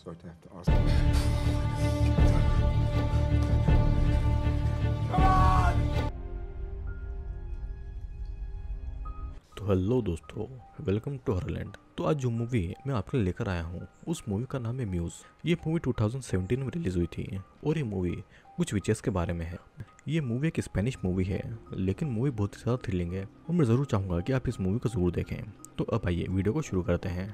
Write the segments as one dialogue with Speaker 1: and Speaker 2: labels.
Speaker 1: going to have to ask.
Speaker 2: तो hello दोस्तों, welcome to Horrorland. तो आज जो मूवी मैं आपके लिए लेकर आया हूँ उस मूवी का नाम है म्यूज़। ये मूवी 2017 में रिलीज़ हुई थी और ये मूवी कुछ विचेस के बारे में है। ये मूवी एक स्पेनिश मूवी है, लेकिन मूवी बहुत ही ज़्यादा थ्रिलिंग है और मैं ज़रूर चाहूँगा कि आप इस मूवी को ज़रूर देखें। तो अब आइए वीडियो को शुरू करते हैं।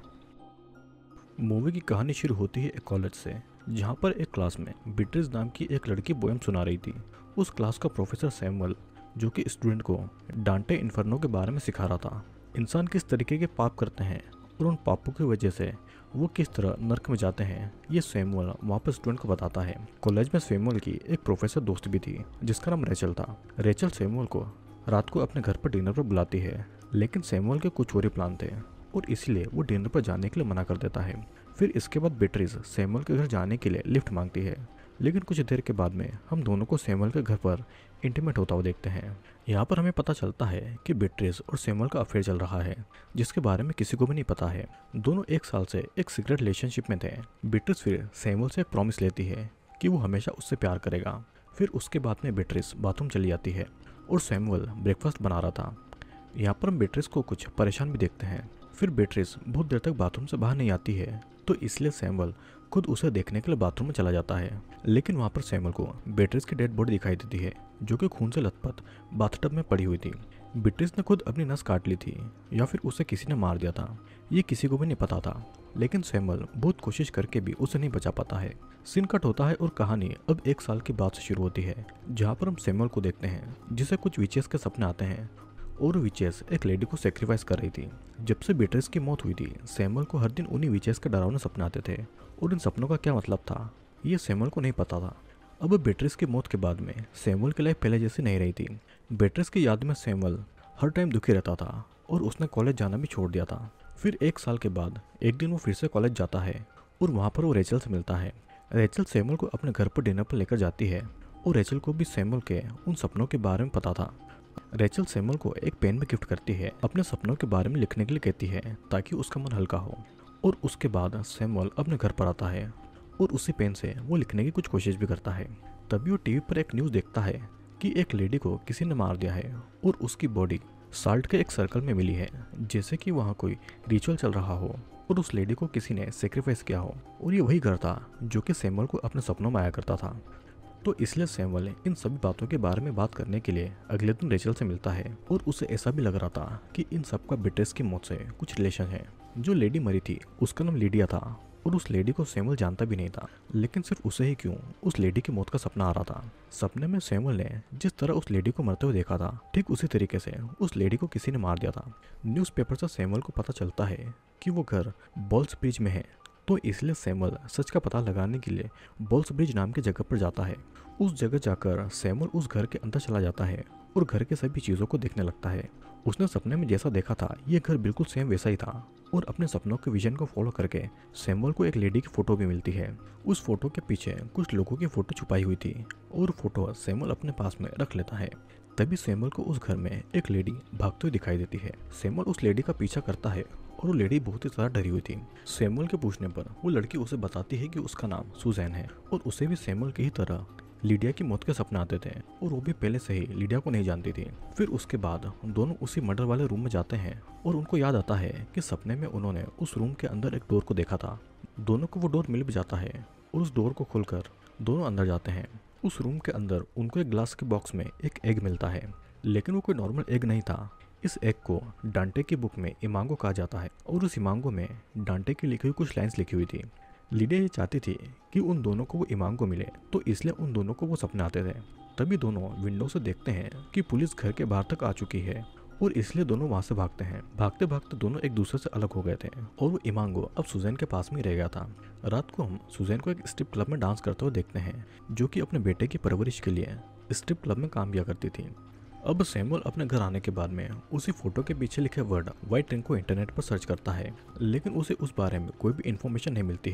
Speaker 2: मूवी की कहानी शुरू होती है एक कॉलेज से, जहाँ पर एक क्लास में बीट्रिस नाम की एक लड़की पोएम सुना रही थी। उस क्लास का प्रोफेसर सैमुअल, जो कि स्टूडेंट को डांटे इन्फर्नो के बारे में सिखा रहा था। इंसान किस तरीके के पाप करते हैं और उन पापों की वजह से वो किस तरह नर्क में जाते हैं, ये सैमुअल वहाँ पर स्टूडेंट को बताता है। कॉलेज में सैमुअल की एक प्रोफेसर दोस्त भी थी जिसका नाम रेचल था। रेचल सैमुअल को रात को अपने घर पर डिनर पर बुलाती है, लेकिन सैमुअल के कुछ और ही प्लान थे और इसलिए वो डिनर पर जाने के लिए मना कर देता है। फिर इसके बाद बीट्रिस सैमुअल के घर जाने के लिए लिफ्ट मांगती है, लेकिन कुछ देर के बाद में हम दोनों को सैमुअल के घर पर इंटीमेट होता हुआ देखते हैं। यहाँ पर हमें पता चलता है कि बीट्रिस और सैमुअल का अफेयर चल रहा है, जिसके बारे में किसी को भी नहीं पता है। दोनों एक साल से एक सीक्रेट रिलेशनशिप में थे। बीट्रिस फिर सैमुअल से एक प्रॉमिस लेती है कि वो हमेशा उससे प्यार करेगा। फिर उसके बाद में बीट्रिस बाथरूम चली जाती है और सैमुअल ब्रेकफास्ट बना रहा था। यहाँ पर हम बीट्रिस को कुछ परेशान भी देखते हैं। फिर बीट्रिस बहुत देर तक बाथरूम से बाहर नहीं आती है, तो इसलिए सैमुअल खुद उसे देखने के लिए बाथरूम में चला जाता है। लेकिन वहाँ पर सैमुअल को बीट्रिस की डेड बॉडी दिखाई देती है, जो कि खून से लथपथ बाथटब में पड़ी हुई थी। बीट्रिस ने खुद अपनी नस काट ली थी या फिर उसे किसी ने मार दिया था, ये किसी को भी नहीं पता था। लेकिन सैमुअल बहुत कोशिश करके भी उसे नहीं बचा पाता है। सीन कट होता है और कहानी अब एक साल के बाद से शुरू होती है, जहाँ पर हम सैमुअल को देखते हैं जिसे कुछ विचेस के सपने आते हैं और विचेस एक लेडी को सेक्रीफाइस कर रही थी। जब से बीट्रिस की मौत हुई थी, सैमुअल को हर दिन उन्हीं विचेस के डरावने सपने आते थे और इन सपनों का क्या मतलब था ये सैमुअल को नहीं पता था। अब बीट्रिस की मौत के बाद में सैमुअल की लाइफ पहले जैसी नहीं रही थी। बीट्रिस की याद में सैमुअल हर टाइम दुखी रहता था और उसने कॉलेज जाना भी छोड़ दिया था। फिर एक साल के बाद एक दिन वो फिर से कॉलेज जाता है और वहाँ पर वो रेचल से मिलता है। रेचल सैमुअल को अपने घर पर डिनर पर लेकर जाती है और रेचल को भी सैमुअल के उन सपनों के बारे में पता था। रेचल सैमुअल को एक पेन भी गिफ्ट करती है, अपने सपनों के बारे में लिखने के लिए कहती है ताकि उसका मन हल्का हो। और उसके बाद सैमुअल अपने घर पर आता है और उसी पेन से वो लिखने की कुछ कोशिश भी करता है। तभी वो टीवी पर एक न्यूज़ देखता है कि एक लेडी को किसी ने मार दिया है और उसकी बॉडी साल्ट के एक सर्कल में मिली है, जैसे कि वहाँ कोई रिचुअल चल रहा हो और उस लेडी को किसी ने सेक्रीफाइस किया हो। और ये वही घर था जो कि सैमुअल को अपने सपनों में आया करता था। तो इसलिए सैमुअल इन सभी बातों के बारे में बात करने के लिए अगले दिन रेचल से मिलता है और उसे ऐसा भी लग रहा था कि इन सब का बीट्रिस की मौत से कुछ रिलेशन है। जो लेडी मरी थी उसका नाम लीडिया था और उस लेडी को सैमुअल जानता भी नहीं था, लेकिन सिर्फ उसे ही क्यों उस लेडी की मौत का सपना आ रहा था। सपने में सैमुअल ने जिस तरह उस लेडी को मरते हुए देखा था, ठीक उसी तरीके से उस लेडी को किसी ने मार दिया था। न्यूज़पेपर से सैमुअल को पता चलता है कि वो घर बॉल्स ब्रिज में है, तो इसलिए सैमुअल सच का पता लगाने के लिए बॉल्स ब्रिज नाम की जगह पर जाता है। उस जगह जाकर सैमुअल उस घर के अंदर चला जाता है और घर के सभी चीज़ों को देखने लगता है। उसने सपने में जैसा देखा था ये घर बिल्कुल सेम वैसा ही था और अपने सपनों के विजन को फॉलो करके सैमुअल को एक लेडी की फ़ोटो भी मिलती है। उस फोटो के पीछे कुछ लोगों की फ़ोटो छुपाई हुई थी और फोटो सैमुअल अपने पास में रख लेता है। तभी सैमुअल को उस घर में एक लेडी भागती हुई दिखाई देती है। सैमुअल उस लेडी का पीछा करता है और वो लेडी बहुत ही ज़्यादा डरी हुई थी। सैमुअल के पूछने पर वो लड़की उसे बताती है कि उसका नाम सुजैन है और उसे भी सैमुअल की ही तरह लीडिया की मौत के सपने आते थे और वो भी पहले से ही लीडिया को नहीं जानती थी। फिर उसके बाद दोनों उसी मर्डर वाले रूम में जाते हैं और उनको याद आता है कि सपने में उन्होंने उस रूम के अंदर एक डोर को देखा था। दोनों को वो डोर मिल भी जाता है और उस डोर को खोलकर दोनों अंदर जाते हैं। उस रूम के अंदर उनको एक ग्लास के बॉक्स में एक एग मिलता है, लेकिन वो कोई नॉर्मल एग नहीं था। इस एग को डांटे की बुक में इमांगो कहा जाता है और उस इमांगो में डांटे की लिखी हुई कुछ लाइंस लिखी हुई थी। लीडिया ये चाहती थी कि उन दोनों को वो इमांगो मिले, तो इसलिए उन दोनों को वो सपने आते थे। तभी दोनों विंडो से देखते हैं कि पुलिस घर के बाहर तक आ चुकी है और इसलिए दोनों वहाँ से भागते हैं। भागते भागते दोनों एक दूसरे से अलग हो गए थे और वो इमांगो अब सुजैन के पास में ही रह गया था। रात को हम सुजैन को एक स्ट्रिप क्लब में डांस करते हुए देखते हैं, जो कि अपने बेटे की परवरिश के लिए स्ट्रिप क्लब में काम किया करती थी। अब सैमुअल अपने घर आने के बाद में उसी फोटो के पीछे लिखे वर्ड व्हाइट रिंग को इंटरनेट पर सर्च करता है, लेकिन उसे उस बारे में कोई भी इन्फॉर्मेशन नहीं मिलती है।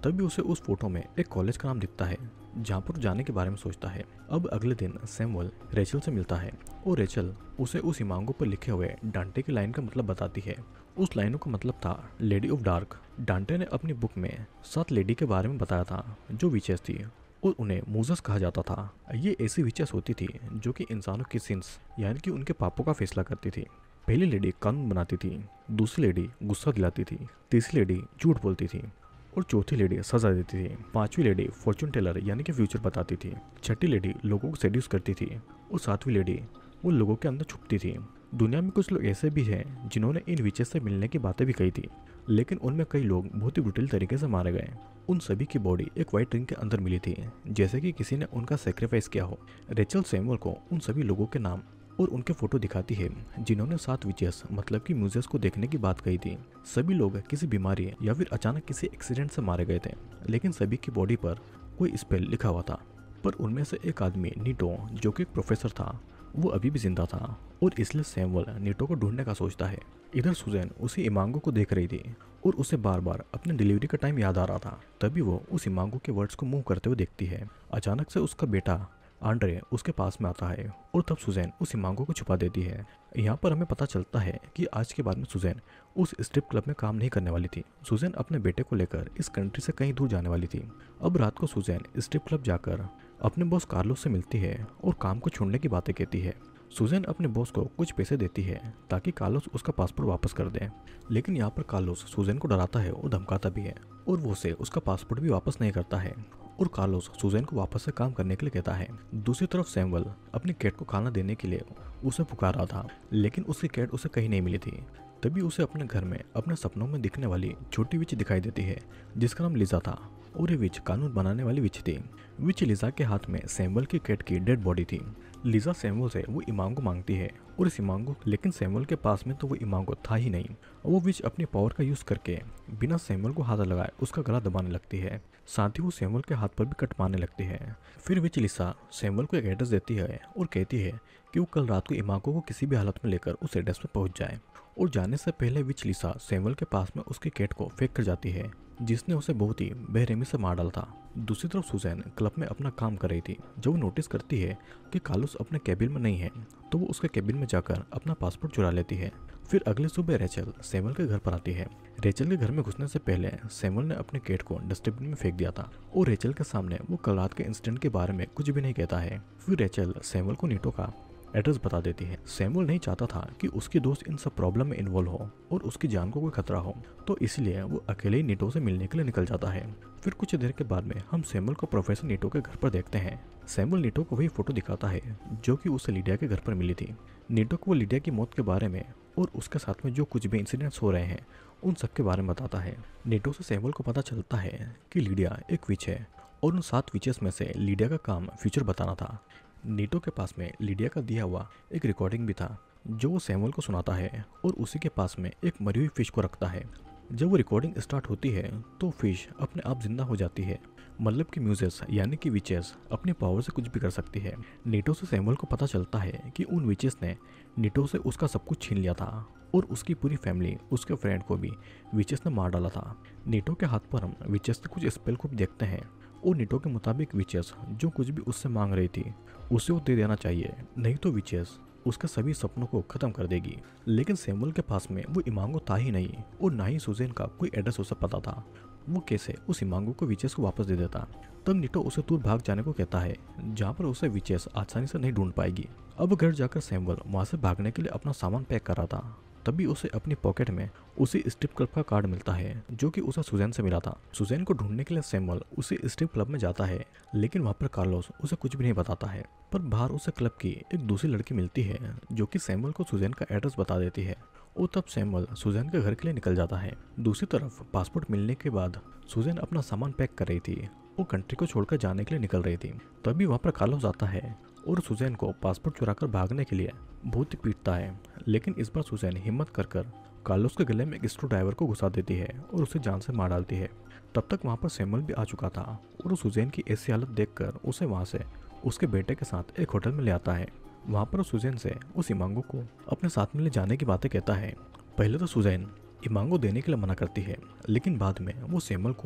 Speaker 2: तभी उसे उस फोटो में एक कॉलेज का नाम दिखता है जहाँ पर जाने के बारे में सोचता है। अब अगले दिन सैमुअल रेचल से मिलता है और रेचल उसे उस इमांगो पर लिखे हुए डांटे की लाइन का मतलब बताती है। उस लाइनों का मतलब था लेडी ऑफ डार्क। डांटे ने अपनी बुक में 7 लेडी के बारे में बताया था जो विचेस थी और उन्हें मूजस कहा जाता था। ये ऐसी विचेस होती थी जो कि इंसानों की सिंस यानी कि उनके पापों का फैसला करती थी। पहली लेडी कानून बनाती थी, दूसरी लेडी गुस्सा दिलाती थी, तीसरी लेडी झूठ बोलती थी और चौथी लेडी सजा देती थी। पांचवी लेडी फॉर्चून टेलर यानी कि फ्यूचर बताती थी। छठी लेडी लोगों को सेड्यूस करती थी और सातवीं लेडी वो लोगों के अंदर छुपती थी। दुनिया में कुछ लोग ऐसे भी हैं जिन्होंने इन विचेस से मिलने की बातें भी कही थी, लेकिन उनमें कई लोग बहुत ही ब्रूटल तरीके से मारे गए। उन सभी की बॉडी एक वाइट रिंग के अंदर मिली थी, जैसे कि किसी ने उनका सेक्रीफाइस किया हो। रेचल सैमुअल को उन सभी लोगों के नाम और उनके फोटो दिखाती है जिन्होंने 7 विचेस मतलब कि म्यूजियस को देखने की बात कही थी। सभी लोग किसी बीमारी या फिर अचानक किसी एक्सीडेंट से मारे गए थे, लेकिन सभी की बॉडी पर कोई स्पेल लिखा हुआ था। पर उनमें से एक आदमी नीटो जो कि एक प्रोफेसर था, वो अभी भी जिंदा था और इसलिए सैमुअल नीटो को ढूंढने का सोचता है। इधर सुजैन उसी इमांगो को देख रही थी और उसे बार बार अपने डिलीवरी का टाइम याद आ रहा था। तभी वो उस इमांगो के वर्ड्स को मूव करते हुए देखती है। अचानक से उसका बेटा आंड्रे उसके पास में आता है और तब सुजैन उस इमांगो को छुपा देती है। यहाँ पर हमें पता चलता है कि आज के बाद में सुजैन उस स्ट्रिप क्लब में काम नहीं करने वाली थी। सुजैन अपने बेटे को लेकर इस कंट्री से कहीं दूर जाने वाली थी। अब रात को सुजैन स्ट्रिप क्लब जाकर अपने बॉस कार्लोस से मिलती है और काम को छोड़ने की बातें कहती है। सुजैन अपने बॉस को कुछ पैसे देती है ताकि कार्लोस उसका पासपोर्ट वापस कर दे, लेकिन यहाँ पर कार्लोस सुजैन को डराता है और धमकाता भी है और वो उसे उसका पासपोर्ट भी वापस नहीं करता है और कार्लोस सुजैन को वापस से काम करने के लिए कहता है। दूसरी तरफ सैमुअल अपनी कैट को खाना देने के लिए उसे पुकार रहा था, लेकिन उसकी कैट उसे कहीं नहीं मिली थी। तभी उसे अपने घर में अपने सपनों में दिखने वाली छोटी विच दिखाई देती है जिसका नाम लिजा था और ये विच कानून बनाने वाली विच थी। विच लिजा के हाथ में सैमुअल की कैट की डेड बॉडी थी। लिजा सैमुअल से वो इमांगो मांगती है और इस इमांगो, लेकिन सैमुअल के पास में तो वो इमांगो था ही नहीं। वो विच अपनी पावर का यूज करके बिना सैमुअल को हाथ लगाए उसका गला दबाने लगती है, साथ ही वो सैमुअल के हाथ पर भी कट मारने लगती है। फिर विच लिसा सैमुअल को एक एड्रेस देती है और कहती है कि वो कल रात को इमांगो को किसी भी हालत में लेकर उस एड्रेस पर पहुंच जाए। और जाने से पहले विच लिसा सैमुअल के पास में उसकी कैट को फेंक कर जाती है जिसने उसे बहुत ही बेरहमी से मार डाला था। दूसरी तरफ सुजैन क्लब में अपना काम कर रही थी। जब वो नोटिस करती है कि कार्लोस अपने कैबिन में नहीं है तो वो उसके कैबिन में जाकर अपना पासपोर्ट चुरा लेती है। फिर अगले सुबह रेचल सैमुअल के घर पर आती है। रेचल के घर में घुसने से पहले सैमुअल ने अपने कैट को डस्टबिन में फेंक दिया था और रेचल के सामने वो कल रात के इंसिडेंट के बारे में कुछ भी नहीं कहता है। फिर रेचल सैमुअल को नीटो का एड्रेस बता देती है। सैमुअल नहीं चाहता था कि उसकी दोस्त इन सब प्रॉब्लम में इन्वॉल्व हो और उसकी जान को कोई खतरा हो, तो इसलिए वो अकेले ही नीटो से मिलने के लिए निकल जाता है। फिर कुछ देर के बाद में हम सैमुअल को प्रोफेसर नीटो के घर पर देखते हैं। सैमुअल नीटो को वही फोटो दिखाता है जो कि उसे लिडिया के घर पर मिली थी। नीटो को वो लिडिया की मौत के बारे में और उसके साथ में जो कुछ भी इंसिडेंट्स हो रहे हैं उन सब के बारे में बताता है। नीटो से सैमुअल को पता चलता है कि लिडिया एक विच है और उन 7 विचेस में से लिडिया का काम फ्यूचर बताना था। नीटो के पास में लिडिया का दिया हुआ एक रिकॉर्डिंग भी था जो वो सैमुअल को सुनाता है और उसी के पास में एक मरी हुई फिश को रखता है। जब वो रिकॉर्डिंग स्टार्ट होती है तो फिश अपने आप जिंदा हो जाती है, मतलब कि म्यूजेस यानी कि विचेस अपनी पावर से कुछ भी कर सकती है। नीटो से सैमुअल को पता चलता है कि उन विचेस ने नीटो से उसका सब कुछ छीन लिया था और उसकी पूरी फैमिली, उसके फ्रेंड को भी विचेस ने मार डाला था। नीटो के हाथ पर हम विचेस के कुछ स्पेल को भी देखते हैं और नीटो के मुताबिक विचेस जो कुछ भी उससे मांग रही थी उसे वो दे देना चाहिए, नहीं तो विचेस उसके सभी सपनों को खत्म कर देगी। लेकिन सैमुअल के पास में वो इमांगो था ही नहीं और ना ही सुजैन का कोई एड्रेस उसे पता था। वो कैसे उस इमांगो को विचेस को वापस दे देता। तब नीटो उसे दूर भाग जाने को कहता है जहाँ पर उसे विचेस आसानी से नहीं ढूंढ पाएगी। अब घर जाकर सैमुअल वहाँ से भागने के लिए अपना सामान पैक कर रहा था, तभी उसे अपनी पॉकेट में उसी स्ट्रिप क्लब का कार्ड मिलता है जो कि उसे सुजैन से मिला था। सुजैन को ढूंढने के लिए सैमुअल उसी स्ट्रिप क्लब में जाता है, लेकिन वहाँ पर कार्लोस उसे कुछ भी नहीं बताता है। पर बाहर उसे क्लब की एक दूसरी लड़की मिलती है जो कि सैमुअल को सुजैन का एड्रेस बता देती है और तब सैमुअल सुजैन के घर के लिए निकल जाता है। दूसरी तरफ पासपोर्ट मिलने के बाद सुजैन अपना सामान पैक कर रही थी, वो कंट्री को छोड़कर जाने के लिए निकल रही थी। तभी वहाँ पर कार्लोस आता है और सुजैन को पासपोर्ट चुराकर भागने के लिए बहुत ही पीटता है, लेकिन इस बार सुजैन हिम्मत कर कार्लोस के गले में एक स्क्रू ड्राइवर को घुसा देती है और उसे जान से मार डालती है। तब तक वहाँ पर सैमुअल भी आ चुका था और सुजैन की ऐसी हालत देखकर उसे वहाँ से उसके बेटे के साथ एक होटल में ले आता है। वहाँ पर सुजैन से उस इमांगो को अपने साथ में ले जाने की बातें कहता है। पहले तो सुजैन इमांगो देने के लिए मना करती है, लेकिन बाद में वो सैमुअल को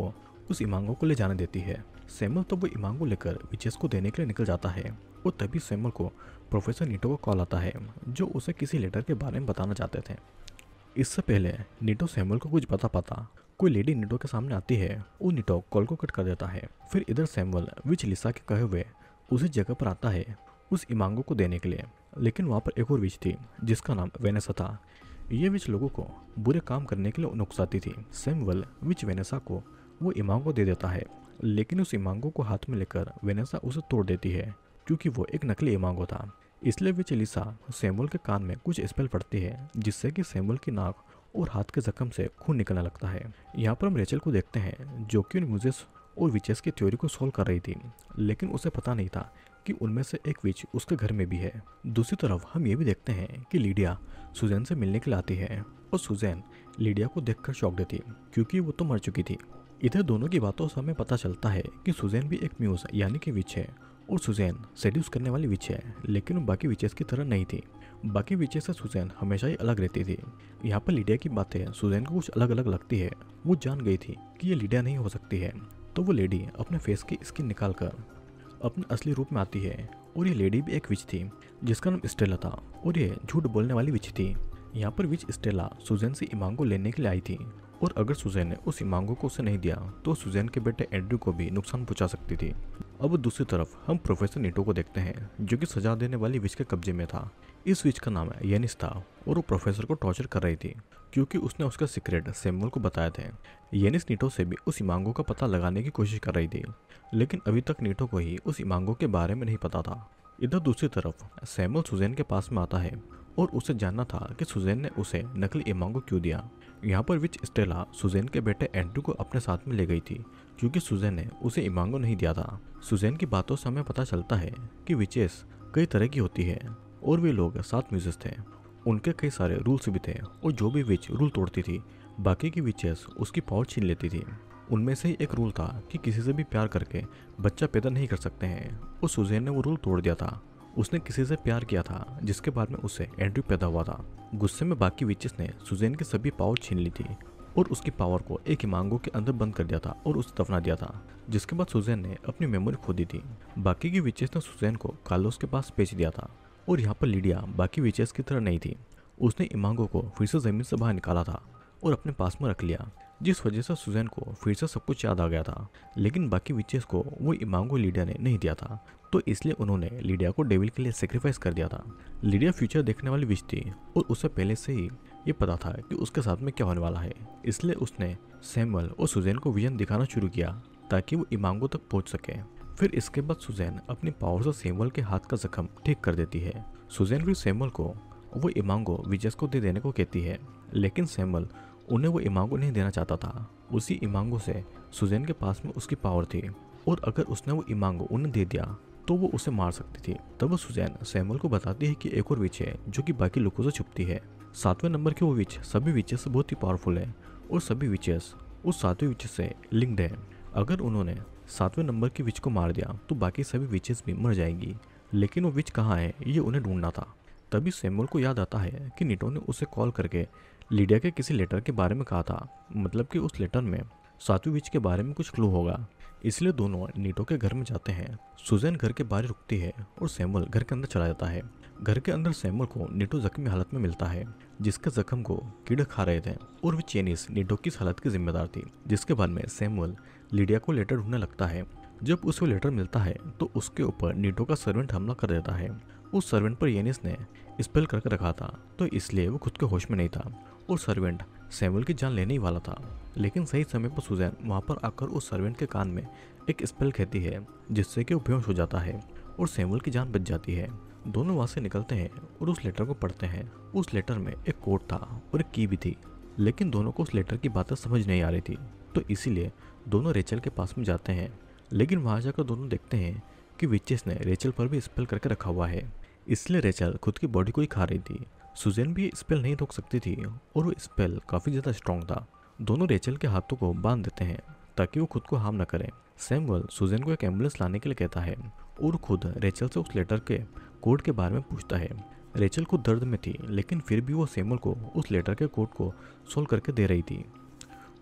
Speaker 2: उस इमांगो को ले जाने देती है। सैमुअल तब वो इमांगो लेकर विचेस को देने के लिए निकल जाता है और तभी सैमुअल को प्रोफेसर नीटो का कॉल आता है जो उसे किसी लेटर के बारे में बताना चाहते थे। इससे पहले नीटो सैमुअल को कुछ बता पाता, कोई लेडी नीटो के सामने आती है और नीटो कॉल को कट कर देता है। फिर इधर सैमुअल विच लिसा के कहे हुए उसी जगह पर आता है उस इमांगो को देने के लिए, लेकिन वहाँ पर एक और विच थी जिसका नाम वेनेसा था। ये विच लोगों को बुरे काम करने के लिए उकसाती थी। सैमुअल विच वेनेसा को वो इमांगो दे देता है, लेकिन उस इमांगो को हाथ में लेकर वेनेसा उसे तोड़ देती है क्योंकि वो एक नकली इमांगो था। इसलिए विच लिसा सैमुअल के कान में कुछ स्पेल पड़ती है जिससे कि सैमुअल की नाक और हाथ के जख्म से खून निकलने लगता है। यहाँ पर हम रेचल को देखते हैं जो कि उन म्यूजिस और विचेस की थ्योरी को सोल्व कर रही थी, लेकिन उसे पता नहीं था कि उनमें से एक विच उसके घर में भी है। दूसरी तरफ हम ये भी देखते हैं कि लीडिया सुजैन से मिलने के लिए आती है और सुजैन लीडिया को देखकर शॉक देती क्योंकि वो तो मर चुकी थी। इधर दोनों की बातों से हमें पता चलता है कि सुजैन भी एक म्यूज यानी कि विच है और सुजैन सेड्यूस करने वाली विच है, लेकिन वो बाकी विचेस की तरह नहीं थी। बाकी विचेस से सुजैन हमेशा ही अलग रहती थी। यहाँ पर लीडिया की बातें सुजैन को कुछ अलग अलग लगती है। वो जान गई थी कि ये लीडिया नहीं हो सकती है, तो वो लेडी अपने फेस की स्किन निकाल कर अपने असली रूप में आती है और ये लेडी भी एक विच थी जिसका नाम स्टेला था और ये झूठ बोलने वाली विच थी। यहाँ पर विच स्टेला सुजैन से इमांगो लेने के लिए आई थी और अगर सुजैन ने उस इमांगो को उसे नहीं दिया तो सुजैन के बेटे एंड्रू को भी नुकसान पहुंचा सकती थी। अब दूसरी तरफ हम प्रोफेसर नीटो को देखते हैं जो कि सजा देने वाली विच के कब्जे में था। इस विच का नाम येनिस था और वो प्रोफेसर को टॉर्चर कर रही थी क्योंकि उसने उसका सीक्रेट सैमुअल को बताया था। येनिस नीटो से भी उस इमांगो का पता लगाने की कोशिश कर रही थी, लेकिन अभी तक नीटो को ही उस इमांगो के बारे में नहीं पता था। इधर दूसरी तरफ सैमुअल सुजैन के पास में आता है और उसे जानना था कि सुजैन ने उसे नकली इमांगो क्यों दिया। यहाँ पर विच स्टेला सुजैन के बेटे एंड्रू को अपने साथ में ले गई थी क्योंकि सुजैन ने उसे इमांगो नहीं दिया था। सुजैन की बातों से हमें पता चलता है कि विचेस कई तरह की होती है और वे लोग 7 म्यूजिस थे। उनके कई सारे रूल्स भी थे और जो भी विच रूल तोड़ती थी बाकी की विचेस उसकी पावर छीन लेती थी। उनमें से ही एक रूल था कि किसी से भी प्यार करके बच्चा पैदा नहीं कर सकते हैं और सुजैन ने वो रूल तोड़ दिया था। उसने किसी से प्यार किया था जिसके बाद में उसे एंड्रू पैदा हुआ था। गुस्से में बाकी विचेस ने सुजैन की सभी पावर छीन ली थी और उसकी पावर को एक इमांगो के अंदर बंद कर दिया था और उसे दफना दिया था, जिसके बाद सुजैन ने अपनी मेमोरी खो दी थी। बाकी की विचेस ने सुजैन को कार्लोस के पास बेच दिया था और यहाँ पर लीडिया बाकी विचेस की तरह नहीं थी। उसने इमांगो को फिर से जमीन से बाहर निकाला था और अपने पास में रख लिया, जिस वजह से सुजैन को फिर से सब कुछ याद आ गया था। लेकिन बाकी विचेस को वो इमांगो लीडिया ने नहीं दिया था, तो इसलिए उन्होंने लीडिया को डेविल के लिए सेक्रीफाइस कर दिया था। लीडिया फ्यूचर देखने वाली विच थी और उसे पहले से ही ये पता था कि उसके साथ में क्या होने वाला है, इसलिए उसने सैमुअल और सुजैन को विजन दिखाना शुरू किया ताकि वो इमांगो तक पहुंच सके। फिर इसके बाद सुजैन अपनी पावर से सैमुअल के हाथ का जख्म ठीक कर देती है। सुजैन फिर सैमुअल को वो इमांगो विचेस को दे देने को कहती है, लेकिन सैमुअल उन्हें वो इमांगो नहीं देना चाहता था। उसी इमांगो से सुजैन के पास में उसकी पावर थी और अगर उसने वो इमांगो उन्हें दे दिया तो वो उसे मार सकती थी। तब वो सुजैन सैमुअल को बताती है कि एक और विच है जो कि बाकी लोगों से छुपती है। 7वें नंबर की वो विच सभी विचेस से बहुत ही पावरफुल है और सभी विचेस उस 7वें विच से लिंक्ड है। अगर उन्होंने 7वें नंबर की विच को मार दिया तो बाकी सभी विचेस भी मर जाएंगी, लेकिन वो विच कहाँ है ये उन्हें ढूंढना था। तभी सैमुअल को याद आता है कि नीटो ने उसे कॉल करके लीडिया के किसी लेटर के बारे में कहा था, मतलब कि उस लेटर में 7वीं विच के बारे में कुछ क्लू होगा। इसलिए दोनों नीटो के घर में जाते हैं। सुजैन घर के बाहर रुकती है और सैमुअल घर के अंदर चला जाता है। घर के अंदर सैमुअल को नीटो जख्मी हालत में मिलता है जिसके जख्म को कीड़े खा रहे थे और विच येनिस नीटो की इस हालत की जिम्मेदार थी। जिसके बाद में सैमुअल लीडिया को लेटर ढूंढने लगता है। जब उसे लेटर मिलता है तो उसके ऊपर नीटो का सर्वेंट हमला कर देता है। उस सर्वेंट पर येनिस ने स्पेल करके रखा था, तो इसलिए वो खुद के होश में नहीं था और सर्वेंट सैमुअल की जान लेने ही वाला था। लेकिन सही समय पर सुजैन वहाँ पर आकर उस सर्वेंट के कान में एक स्पेल कहती है जिससे कि वो बेहोश हो जाता है और सैमुअल की जान बच जाती है। दोनों वहाँ से निकलते हैं और उस लेटर को पढ़ते हैं। उस लेटर में एक कोड था और एक की भी थी, लेकिन दोनों को उस लेटर की बातें समझ नहीं आ रही थी, तो इसीलिए दोनों रेचल के पास में जाते हैं। लेकिन वहाँ जाकर दोनों देखते हैं कि विचेस ने रेचल पर भी स्पेल करके रखा हुआ है, इसलिए रेचल खुद की बॉडी को ही खा रही थी। सुजैन भी स्पेल नहीं रोक सकती थी और वो स्पेल काफ़ी ज़्यादा स्ट्रॉन्ग था। दोनों रेचल के हाथों को बांध देते हैं ताकि वो खुद को हार्म न करे। सैमुअल सुजैन को एक एम्बुलेंस लाने के लिए कहता है और खुद रेचल से उस लेटर के कोड के बारे में पूछता है। रेचल खुद दर्द में थी, लेकिन फिर भी वो सैमुअल को उस लेटर के कोड को सोल्व करके दे रही थी।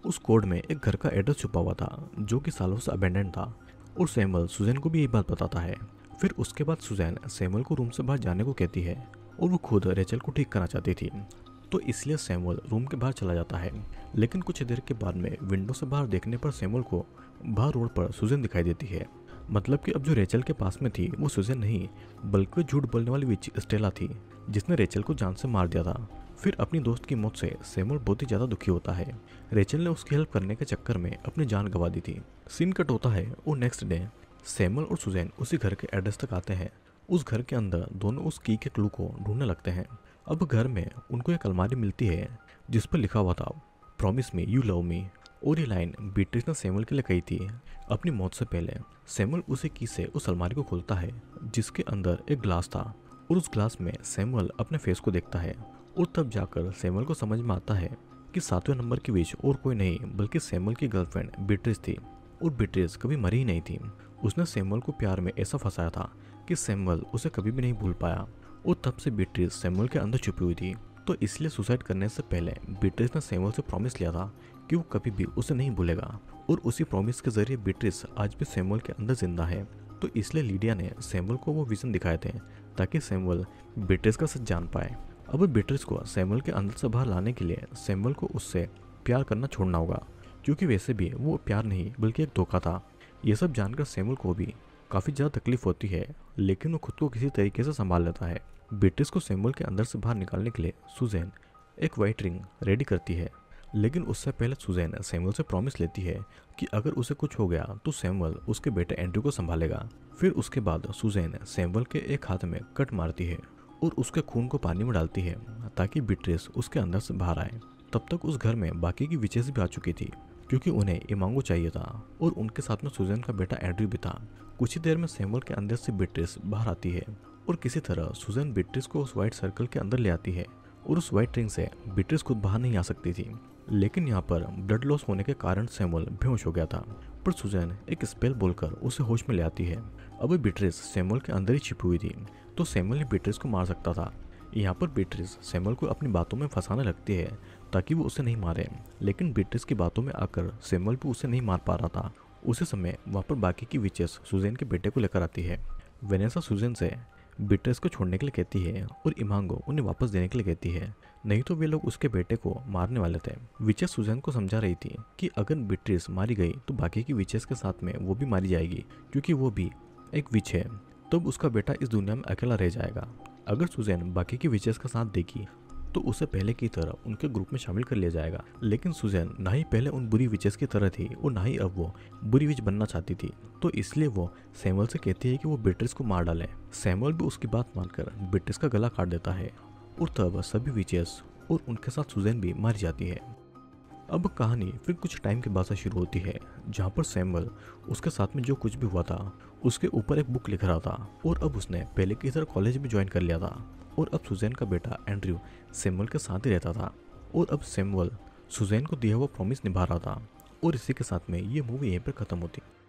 Speaker 2: उस कोड में एक घर का एड्रेस छुपा हुआ था जो कि सालों से अबेंडन था और सैमुअल सुजैन को भी यही बात बताता है। फिर उसके बाद सुजैन सैमुअल को रूम से बाहर जाने को कहती है और वो खुद रेचल को ठीक करना चाहती थी, तो इसलिए सैमुअल रूम के बाहर चला जाता है। लेकिन कुछ देर के बाद में विंडो से बाहर देखने पर सैमुअल को बाहर रोड पर सुजैन दिखाई देती है। मतलब कि अब जो रेचल के पास में थी वो सुजैन नहीं बल्कि वो झूठ बोलने वाली विच स्टेला थी जिसने रेचल को जान से मार दिया था। फिर अपनी दोस्त की मौत से सैमुअल बहुत ही ज़्यादा दुखी होता है। रेचल ने उसकी हेल्प करने के चक्कर में अपनी जान गंवा दी थी। सीन कट होता है और नेक्स्ट डे सैमुअल और सुजैन उसी घर के एड्रेस तक आते हैं। उस घर के अंदर दोनों उस की के क्लू को ढूंढने लगते हैं। अब घर में उनको एक अलमारी मिलती है जिस पर लिखा हुआ था promise me you love me, और ये लाइन बीट्रिस ने सैमुअल के लिए कही थी अपनी मौत से पहले। सैमुअल उसी की से उस अलमारी को खोलता है जिसके अंदर एक ग्लास था और उस ग्लास में सैमुअल अपने फेस को देखता है और तब जाकर सैमुअल को समझ में आता है कि 7वें नंबर की विच और कोई नहीं बल्कि सैमुअल की गर्लफ्रेंड बीट्रिस थी। और बीट्रिस कभी मरी ही नहीं थी। उसने सैमुअल को प्यार में ऐसा फंसाया था कि सैमुअल उसे कभी भी नहीं भूल पाया और तब से बीट्रिस सैमुअल के अंदर छुपी हुई थी। तो इसलिए सुसाइड करने से पहले बीट्रिस ने सैमुअल से प्रॉमिस लिया था कि वो कभी भी उसे नहीं भूलेगा और उसी प्रॉमिस के जरिए बीट्रिस आज भी सैमुअल के अंदर जिंदा है। तो इसलिए लीडिया ने सैमुअल को वो विजन दिखाए थे ताकि सैमुअल बीट्रिस का सच जान पाए। अब बीट्रिस को सैमुअल के अंदर से बाहर लाने के लिए सैमुअल को उससे प्यार करना छोड़ना होगा, क्योंकि वैसे भी वो प्यार नहीं बल्कि एक धोखा था। ये सब जानकर सैमुअल को भी काफ़ी ज़्यादा तकलीफ होती है, लेकिन वो खुद को किसी तरीके से संभाल लेता है। बीट्रिस को सैमुअल के अंदर से बाहर निकालने के लिए सुजैन एक वाइट रिंग रेडी करती है, लेकिन उससे पहले सुजैन सैमुअल से प्रॉमिस लेती है कि अगर उसे कुछ हो गया तो सैमुअल उसके बेटे एंड्रयू को संभालेगा। फिर उसके बाद सुजैन सैमुअल के एक हाथ में कट मारती है और उसके खून को पानी में डालती है ताकि बीट्रिस उसके अंदर से बाहर आए। तब तक उस घर में बाकी की विचेस भी आ चुकी थी क्योंकि उन्हें इमांगो चाहिए था और उनके साथ में सुजैन का बेटा एंड्रयू भी था। कुछ ही देर में सैमुअल के अंदर से बीट्रिस बाहर आती है और किसी तरह सुजैन बीट्रिस को उस व्हाइट सर्कल के अंदर ले आती है और उस व्हाइट रिंग से बीट्रिस खुद बाहर नहीं आ सकती थी। लेकिन यहाँ पर ब्लड लॉस होने के कारण सैमुअल बेहोश हो गया था, पर सुजैन एक स्पेल बोलकर उसे होश में ले आती है। अब बीट्रिस सैमुअल के अंदर ही छिपी हुई थी, तो सैमुअल ही बीट्रिस को मार सकता था। यहाँ पर बीट्रिस सैमुअल को अपनी बातों में फंसाने लगती है ताकि वो उसे नहीं मारे, लेकिन बीट्रिस की बातों में आकर सैमुअल भी उसे नहीं मार पा रहा था। उसी समय वहाँ पर बाकी की विचेस सुजैन के बेटे को लेकर आती है। वेनेसा सुजैन से बीट्रिस को छोड़ने के लिए कहती है और इमांगो उन्हें वापस देने के लिए कहती है, नहीं तो वे लोग उसके बेटे को मारने वाले थे। विचेस सुजैन को समझा रही थी कि अगर बीट्रिस मारी गई तो बाकी की विचेस के साथ में वो भी मारी जाएगी, क्योंकि वो भी एक विच है, तब उसका बेटा इस दुनिया में अकेला रह जाएगा। अगर सुजैन बाकी की विचेस का साथ देगी तो उसे पहले की तरह उनके ग्रुप में शामिल कर लिया जाएगा। लेकिन सुजैन ना ही पहले उन बुरी विचेस की तरह थी और ना ही अब वो बुरी विच बनना चाहती थी, तो इसलिए वो सैमुअल से कहती है कि वो बीट्रिस को मार डाले। सैमुअल भी उसकी बात मानकर बीट्रिस का गला काट देता है और तब सभी विचेस और उनके साथ सुजैन भी मारी जाती है। अब कहानी फिर कुछ टाइम के बाद से शुरू होती है, जहाँ पर सैमुअल उसके साथ में जो कुछ भी हुआ था उसके ऊपर एक बुक लिख रहा था और अब उसने पहले की तरह कॉलेज भी ज्वाइन कर लिया था और अब सुजैन का बेटा एंड्रयू सैमुअल के साथ ही रहता था और अब सैमुअल सुजैन को दिया हुआ प्रॉमिस निभा रहा था। और इसी के साथ में ये मूवी यहीं पर ख़त्म होती।